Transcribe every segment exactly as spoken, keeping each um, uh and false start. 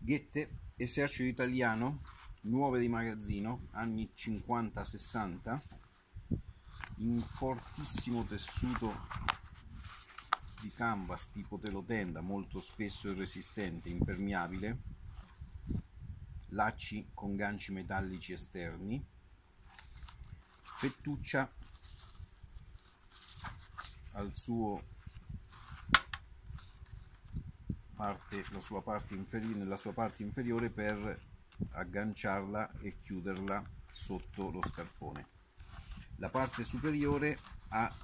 Ghette, esercito italiano, nuove di magazzino, anni cinquanta sessanta, in fortissimo tessuto di canvas tipo telotenda, molto spesso e resistente, impermeabile, lacci con ganci metallici esterni, fettuccia al suo parte, la sua parte inferiore, nella sua parte inferiore per agganciarla e chiuderla sotto lo scarpone. La parte superiore ha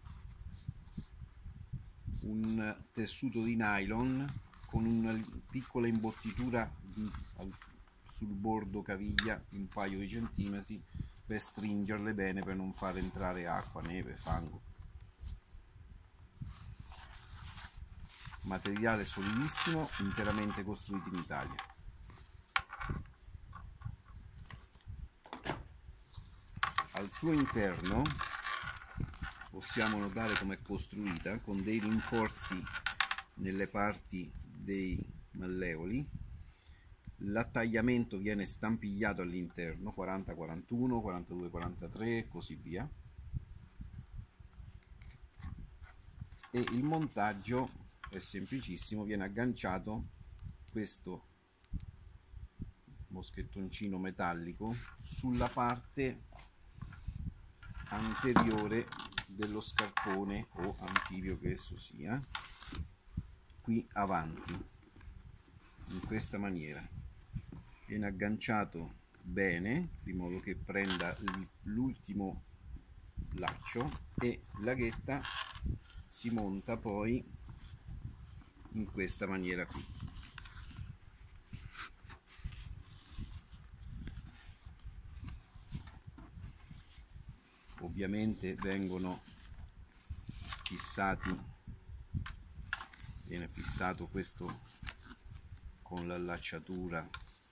un tessuto di nylon con una piccola imbottitura sul bordo caviglia di un paio di centimetri per stringerle bene, per non far entrare acqua, neve, fango. Materiale solidissimo, interamente costruito in Italia. Al suo interno possiamo notare come è costruita, con dei rinforzi nelle parti dei malleoli. L'attagliamento viene stampigliato all'interno, quaranta quarantuno, quarantadue quarantatré e così via, e il montaggio è semplicissimo. Viene agganciato questo moschettoncino metallico sulla parte anteriore dello scarpone o anfibio che esso sia, qui avanti, in questa maniera. Viene agganciato bene di modo che prenda l'ultimo laccio e la ghetta si monta poi in questa maniera qui. Ovviamente vengono fissati, viene fissato questo con l'allacciatura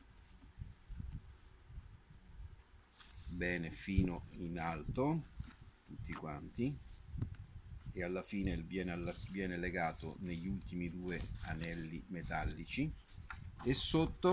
bene fino in alto, tutti quanti, e alla fine viene, viene legato negli ultimi due anelli metallici, e sotto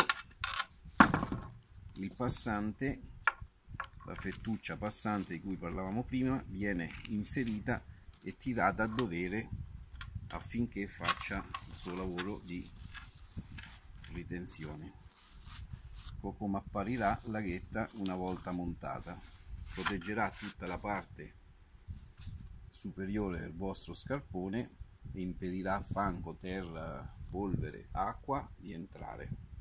il passante, la fettuccia passante di cui parlavamo prima, viene inserita e tirata a dovere affinché faccia il suo lavoro di ritenzione. Come apparirà la ghetta una volta montata, proteggerà tutta la parte superiore del vostro scarpone e impedirà fango, terra, polvere, acqua di entrare.